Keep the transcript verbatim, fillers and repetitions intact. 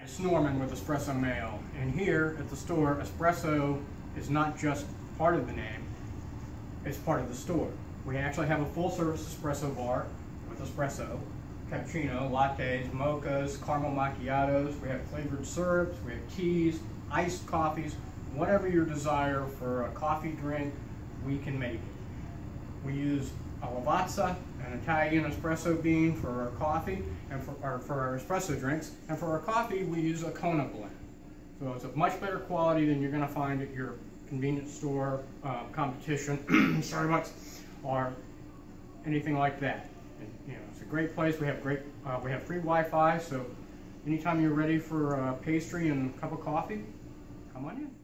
it's Norman with Espresso Mail, and here at the store, espresso is not just part of the name, it's part of the store. We actually have a full-service espresso bar with espresso, cappuccino, lattes, mochas, caramel macchiatos. We have flavored syrups, we have teas, iced coffees, whatever your desire for a coffee drink, we can make it. We use a Lavazza, an Italian espresso bean for our coffee, and for our, for our espresso drinks, and for our coffee we use a Kona blend. So it's of much better quality than you're going to find at your convenience store, uh, competition, Starbucks, or anything like that. And, you know, it's a great place. We have great, uh, we have free Wi-Fi, so anytime you're ready for uh, pastry and a cup of coffee, come on in.